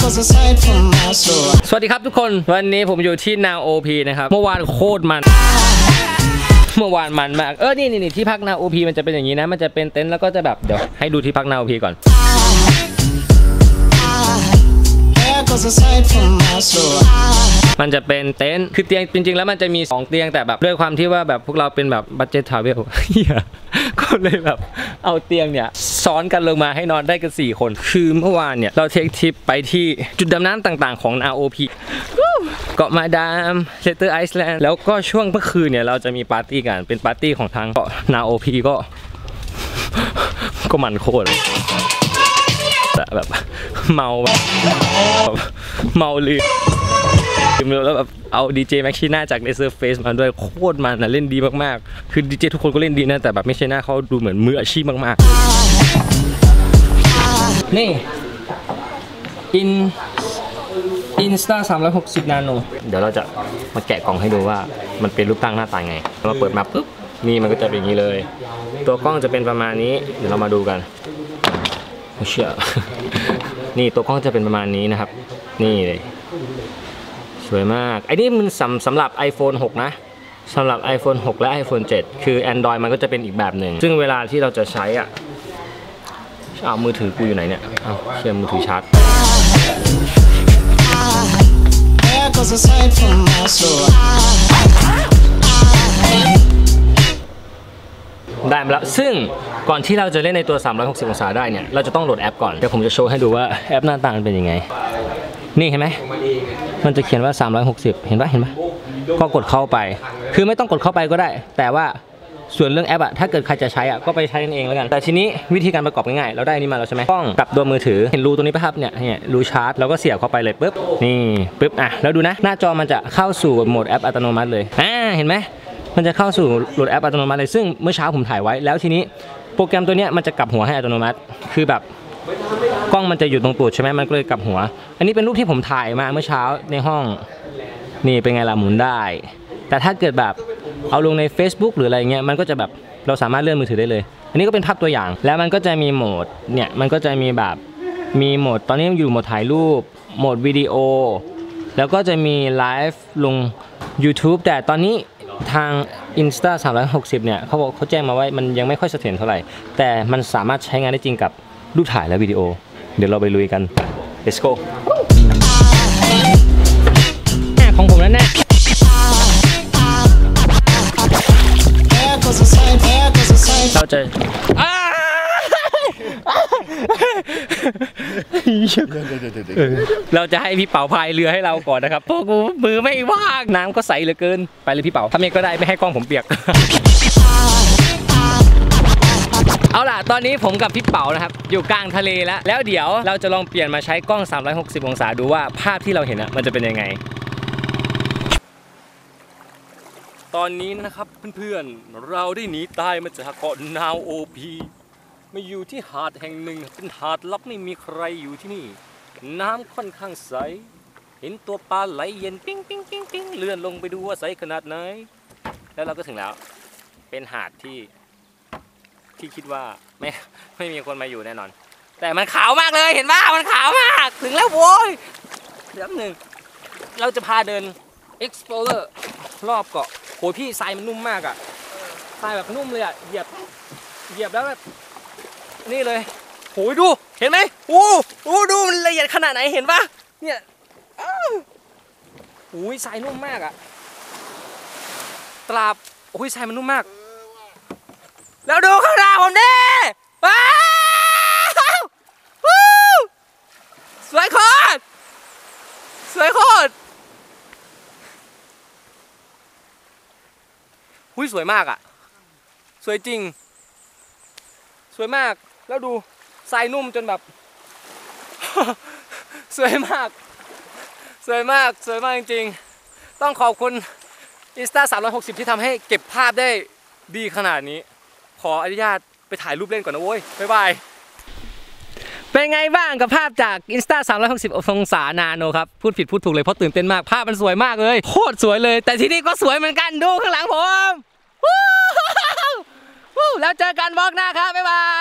สวัสดีครับทุกคนวันนี้ผมอยู่ที่นาโอพีนะครับเมื่อวานโคตรมันเมื่อวานมันมากนี่ที่พักนาโอพีมันจะเป็นอย่างนี้นะมันจะเป็นเต็นท์แล้วก็จะแบบเดี๋ยวให้ดูที่พักนาโอพีก่อนมันจะเป็นเต็นท์คือเตียงจริงๆแล้วมันจะมี2เตียงแต่แบบด้วยความที่ว่าแบบพวกเราเป็นแบบบัดเจ็ตทราเวลก็เลยแบบเอาเตียงเนี่ยซ้อนกันลงมาให้นอนได้กัน4คนคือเมื่อวานเนี่ยเราเทคทริปไปที่จุดดำน้ำต่างๆของ NAOP เกาะมาดามเลเตอร์ไอซ์แลนด์แล้วก็ช่วงเมื่อคืนเนี่ยเราจะมีปาร์ตี้กันเป็นปาร์ตี้ของทางเกาะ NAOP ก็มันโคตรแต่แบบเมาลืมแล้วแบบเอาดีเจแม็กชีน่าจากในเซิร์ฟเฟสมาด้วยโคตรมันนะเล่นดีมากๆคือดีเจทุกคนก็เล่นดีนะแต่แบบไม่ใช่หน้าเขาดูเหมือนมืออาชีพมากๆนี่Insta 360 Nano เดี๋ยวเราจะมาแกะกล่องให้ดูว่ามันเป็นรูปตั้งหน้าตาไงเราเปิดมาปุ๊บนี่มันก็จะเป็นอย่างนี้เลยตัวกล้องจะเป็นประมาณนี้เดี๋ยวเรามาดูกันไม่เชื่อนี่ตัวกล้องจะเป็นประมาณนี้นะครับนี่เลยสวยมากไอ้นี่มันสำหรับ iPhone 6 นะสำหรับ iPhone 6 และ iPhone 7 คือ Android มันก็จะเป็นอีกแบบหนึ่งซึ่งเวลาที่เราจะใช้อ่ะเอามือถือกูอยู่ไหนเนี่ยเอาเชื่อมมือถือชาร์จได้มาแล้วซึ่งก่อนที่เราจะเล่นในตัว360องศาได้เนี่ยเราจะต้องโหลดแอปก่อนเดี๋ยวผมจะโชว์ให้ดูว่าแอปหน้าตามันเป็นยังไงนี่เห็นไหมมันจะเขียนว่า360เห็นปะก็กดเข้าไปคือไม่ต้องกดเข้าไปก็ได้แต่ว่าส่วนเรื่องแอปอะถ้าเกิดใครจะใช้อะก็ไปใช้กันเองแล้วกันแต่ทีนี้วิธีการประกอบง่ายๆเราได้นี่มาแล้วใช่ไหมกล้องกับตัวมือถือเห็นรูตรงนี้ปะครับเนี่ยรูชาร์จแล้วก็เสียบเข้าไปเลยปุ๊บนี่ปุ๊บอ่ะแล้วดูนะหน้าจอมันจะเข้าสู่โหมดแอปอัตโนมัติเลยเห็นไหมมันจะเข้าสู่โหลดแอปอัตโนมัติเลยซึ่งเมื่อเช้าผมถ่ายไว้แล้วทีนี้โปรแกรมตัวนี้มันจะกลับหัวให้อัตโนมัติคือแบบกล้องมันจะอยู่ตรงตูดใช่ไหมมันก็เลยกลับหัวอันนี้เป็นรูปที่ผมถ่ายมาเมื่อเช้าในห้องนี่เป็นไงล่ะหมุนได้แต่ถ้าเกิดแบบเอาลงใน Facebook หรืออะไรเงี้ยมันก็จะแบบเราสามารถเลื่อนมือถือได้เลยอันนี้ก็เป็นภาพตัวอย่างแล้วมันก็จะมีโหมดเนี่ยมันก็จะมีแบบมีโหมดตอนนี้อยู่โหมดถ่ายรูปโหมดวิดีโอแล้วก็จะมีไลฟ์ลง YouTube แต่ตอนนี้ทาง Insta 360เนี่ยเขาแจ้งมาว่ามันยังไม่ค่อยเสถียรเท่าไหร่แต่มันสามารถใช้งานได้จริงกับรูปถ่ายและวิดีโอเดี๋ยวเราไปลุยกัน let's go ของผมนั่นแน่เราจะเราจะให้พี่เป๋าพายเรือให้เราก่อนนะครับเพราะกูมือไม่ว่างน้ำก็ใสเหลือเกินไปเลยพี่เป๋าทำเองก็ได้ไม่ให้กล้องผมเปียกเอาล่ะตอนนี้ผมกับพี่เป๋านะครับอยู่กลางทะเลแล้วเดี๋ยวเราจะลองเปลี่ยนมาใช้กล้อง360องศาดูว่าภาพที่เราเห็นมันจะเป็นยังไงตอนนี้นะครับเพื่อนๆเราได้หนีตายมาจากเกาะนาโอพีมาอยู่ที่หาดแห่งหนึ่งเป็นหาดลับไม่มีใครอยู่ที่นี่น้ำค่อนข้างใสเห็นตัวปลาไหลเย็นปิ้งเลื่อนลงไปดูว่าใสขนาดไหนแล้วเราก็ถึงแล้วเป็นหาดที่คิดว่าไม่มีคนมาอยู่แน่นอนแต่มันขาวมากเลยเห็นป่ะมันขาวมากถึงแล้วโว้ยเดี๋ยวนึงเราจะพาเดิน explorer รอบเกาะโหพี่ทรายมันนุ่มมากอะทรายแบบนุ่มเลยอะเหยียบแล้วแบบนี่เลยโหดูเห็นไหมดูมันละเอียดขนาดไหนเห็นปะเนี่ยโอ้ยทรายนุ่มมากอะตราบโอ้ยทรายมันนุ่มมากแล้วดูข้างหน้าผมดิว้าวสวยโคตรหุ้ยสวยมากอ่ะสวยจริงสวยมากแล้วดูทรายนุ่มจนแบบ สวยมากจริงๆต้องขอบคุณ Insta 360ที่ทำให้เก็บภาพได้ดีขนาดนี้ขออนุญาตไปถ่ายรูปเล่นก่อนนะโว้ยบ๊ายบายเป็นไงบ้างกับภาพจาก Insta 360องศานาโนครับพูดผิดพูดถูกเลยเพราะตื่นเต้นมากภาพมันสวยมากเลยโคตรสวยเลยแต่ที่นี่ก็สวยเหมือนกันดูข้างหลังผมแล้วเจอกันวอล์กหน้าครับบ๊ายบาย